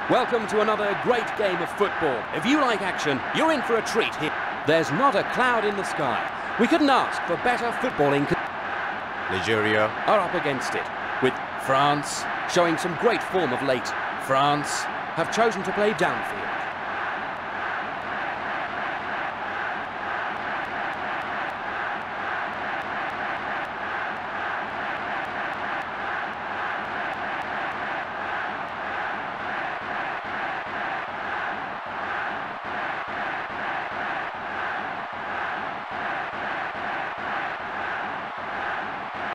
Welcome to another great game of football. If you like action, you're in for a treat here. There's not a cloud in the sky. We couldn't ask for better footballing. Nigeria are up against it, with France showing some great form of late. France have chosen to play downfield.